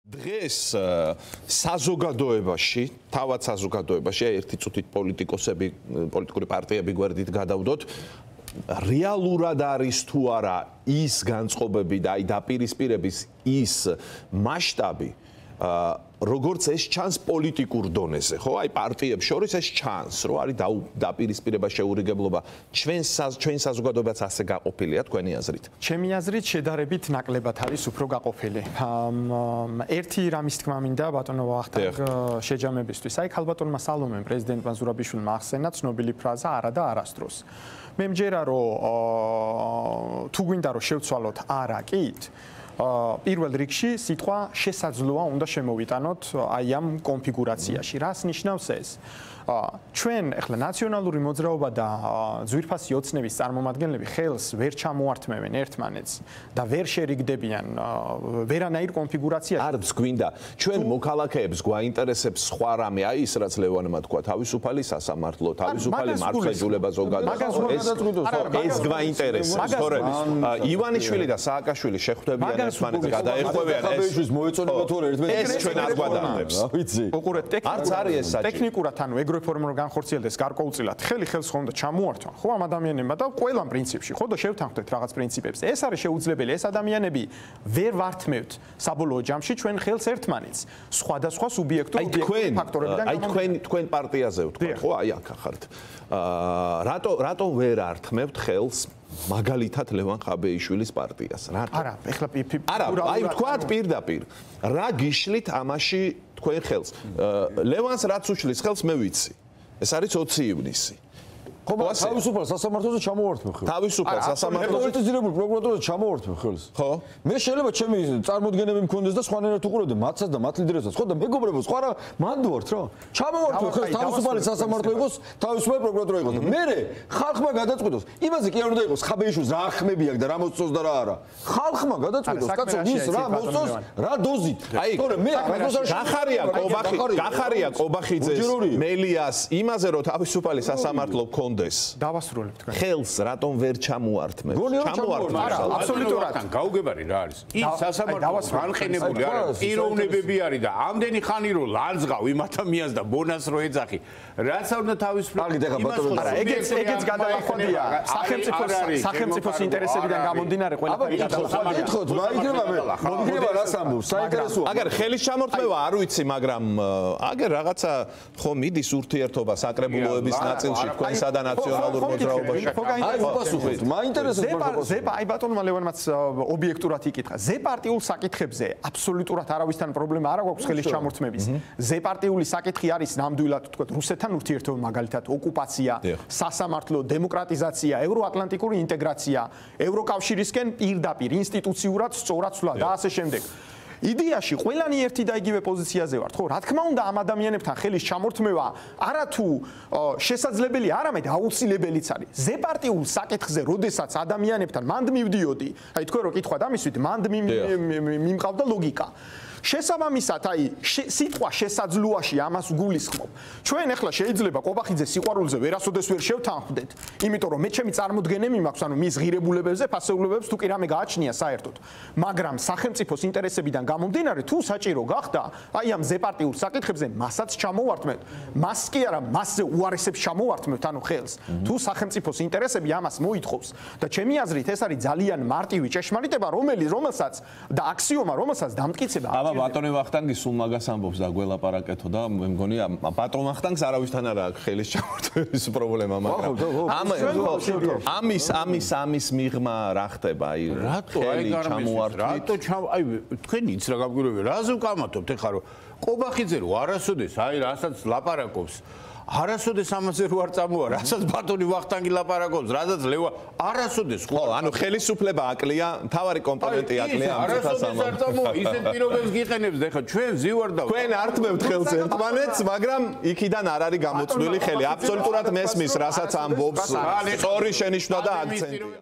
დღეს საზოგადოებაში, თავად საზოგადოებაში, ერთი წუთით პოლიტიკური პარტიები გვერდით გადავდოთ, რეალურად არის თუ არა ის განწყობები და დაპირისპირების ის მასშტაბი, როგორც ეს ჩანს პოლიტიკურ დონეზე, ხო? აი პარტიებს შორის ეს ჩანს, რომ არის დაპირისპირება, შეურიგებლობა, ჩვენ საზოგადოებაც ასე გაყოფილია თქვენი აზრით. ჩემი აზრით შედარებით ნაკლებად არის უფრო გაყოფილი. ერთი რამის თქმა მინდა ბატონო ვახტანგ შეჯამებისთვის. აი ქალბატონმა სალომემ პრეზიდენტმა ზურაბიშვილმა ახსენა ცნობილი ფრაზა არა და არასდროს. მე მჯერა რომ თუ გვინდა რომ შევცვალოთ არა კით პირველ რიგში სიტყვა შესაძლოა უნდა შემოვიტანოთ აი ამ კონფიგურაციაში. რას ნიშნავს ეს? ჩვენ ახლა ნაციონალური მოძრაობა და ძვირფასი ოცნების წარმომადგენლები ხელს ვერ ჩამოართმევენ ერთმანეთს და ვერ შერიგდებიან ვერანაირ კონფიგურაციაში. არც გვინდა ჩვენ მოქალაქეებს გვაინტერესებს სხვა რამე, აი ის რაც ლევანმა თქვა, თავისუფალი სასამართლო, თავისუფალი მართლმსაჯულება ზოგადად. ეს გვაინტერესებს, თორემ ივანიშვილი და სააკაშვილი შეხვდებიან ერთმანეთს, გადაეხვევიან ეს მოეწონება თუ არა ერთმანეთს. ეს ჩვენ არ გვადამნებს. ვიცი. უყურეთ, არც არის ეს საჭირო. ტექნიკურად ანუ ეგრეფორმო ხორციელდეს გარკვეულწილად ხელს ხომ და ჩამოართვა ხო ამ ადამიანებმა და ყველა პრინციპში ხო და შევთანხმდეთ რაღაც პრინციპებს. ეს არის შეუძლებელი. ეს ადამიანები ვერ ვართმევთ საბოლოო ჯამში ჩვენ ხელს ერთმანეთს სხვადასხვა სუბიექტურ ფაქტორებიდან. აი თქვენ პარტიაზე ვთქვათ ხო? აი აქ ხართ. რატომ ვერ ართმევთ ხელს მაგალითად ლევან ხაბეიშვილის პარტიას? არა, ეხლა არა, აი ვთქვათ პირდაპირ. რა გიშლით ამაში თქვენ ხელს? ლევანს რაც უშლის ხელს მე ვიცი. ეს არის 20 ივნისი. ხო, თავისუფალ სასამართლოზე ჩამოვართმევ ხელს. თავისუფალ სასამართლოზე პოლიტიზირებულ პროკურატურაზე ჩამოვართმევ ხელს. ხო? მე შეიძლება ჩემი წარმოდგენები მქონდეს და სხვანაირად უყურებდე მათსაც და მათ ლიდერებსაც. ხო და მეგობრებო, სხვა რა მანდ ვართ რა. ჩამოვართმევ ხელს თავისუფალი სასამართლო იყოს, თავისუფალი პროკურატურა იყოს. მე ხალხმა გადაწყვიტოს. იმაზე კი არ უნდა იყოს ხაბეიშვილს რა ხმები აქვს და რა მოწოს და რა არა. ხალხმა გადაწყვიტოს, კაცო, ის რა მოწოს, რა დოზით. თორე მე გახარია კობახიძეს, მელიას იმაზე რომ თავისუფალი სასამართლო დავასრულებ თქვენ. ხელს რატომ ვერ ჩამოართმევთ? ჩამოართმევთ. არა, აბსოლუტურად. გაუგებარი რა არის? ის სასამართლო განყენებული არა, პიროვნებები არის და ამდენი ხანი რომ ლანძღავ იმ ადამიანს და ბონას რო ეძახი. რაც არ უნდა თავისუფლად. არა, ეგეც გადაახვადია. სახელმწიფოს ინტერესებიდან გამომდინარე ყველაფერი გადაახვადია. გითხოთ, მაიგრება მე. მოგიგება რას ამბობ? საინტერესოა. აგერ ხელის ჩამორთმევა არ ვიცი, მაგრამ აგერ რაღაცა ხო მიდის ურთიერთობა საკრებულოების ნაწილში თქვენსა და ნაციონალურ მოძრაობაში. აი უპასუხეთ, მაინტერესებს ზეპა აი ბატონმა ლევანმაც ობიექტურად იკითხა. ზეპარტიულ საკითხებზე აბსოლუტურად არავისთან პრობლემა არ აქვს ხელის ჩამორთმევის. ზეპარტიული საკითხი არის ნამდვილად თქვა რუსეთთან ურთიერთობა, მაგალითად ოკუპაცია, სასამართლო, დემოკრატიზაცია, ევროატლანტიკური ინტეგრაცია, ევროკავშირისკენ პირდაპირ ინსტიტუციურად სწორაცვლა და ასე შემდეგ. იდეაში ყველანი ერთი და იგივე პოზიციაზე ვართ, ხო? რა თქმა უნდა, ამ ადამიანებთან ხელის ჩამორთმევა არათუ შესაძლებელი, არამედ აუცილებელიც არის. ზეპარტიულ საკითხზე, როდესაც ადამიანებთან მანდ მივდიოდი, აი თქვენ რო კითხვა დამისვით, მანდ მიმყავდა ლოგიკა. შესაბამისად, აი სიტყვა შესაძლოაში ამას გულისხმობ. ჩვენ ახლა შეიძლება კობახიძეს სიყვარულზე ვერასოდეს ვერ შევთანხმდეთ, იმიტომ რომ მე ჩემი წარმოდგენები მაქვს, ანუ მის ღირებულებებზე, ფასეულებებს თუ კი რამე გააჩნია საერთოდ. მაგრამ სახელმწიფოს ინტერესებიდან გამომდინარე, თუ საჭირო გახდა, აი ამ ზეპარტიულ საკითხებზე მასაც ჩამოვართმევთ. მას კი არა, მასზე უარესებს ჩამოვართმევთ, ანუ ხელს. თუ სახელმწიფოს ინტერესები ამას მოითხოვს და ჩემი აზრით ეს არის ძალიან მარტივი ჭეშმარიტება, რომელსაც და აქსიომა, რომელსაც დამტკიცება ბატონი ვახტანგი სულ მაგას ამბობს და გველაპარაკეთო და მე მგონი ბატონ ვახტანგს არავისთან არა აქვს ხელის ჩამორთმევის პრობლემა, მაგრამ ამის მიღმა რა ხდება? აი რატო აი რატო აი თქვენ იც რა გაგვირევი რაზე ვკამათობთ ეხლა რომ კობახიძე რო არასოდეს აი რასაც ლაპარაკობს არასოდეს ამაზე რო არ წამოა, რასაც ბატონი ვახტანგი ლაპარაკობს, რასაც ლევა არასოდეს ხო, ანუ ხელისუფლება აკლია, მთავარი კომპონენტი აკლია ამ არასოდეს არ წამოა, ისეთ პირობებს გიყენებს და ეხლა ჩვენ ზივარდავ. თქვენ ართმევთ ხელს ერთმანეთს, მაგრამ იქიდან არ არის გამოწვეული ხელი. აბსოლუტურად მესმის, რასაც ამბობს, სწორი შენიშვნა და აქცენტი.